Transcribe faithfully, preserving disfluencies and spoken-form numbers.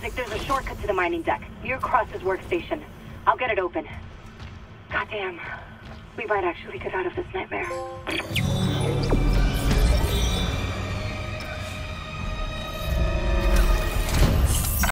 Isaac, there's a shortcut to the mining deck. Near Cross's workstation. I'll get it open. Goddamn. We might actually get out of this nightmare.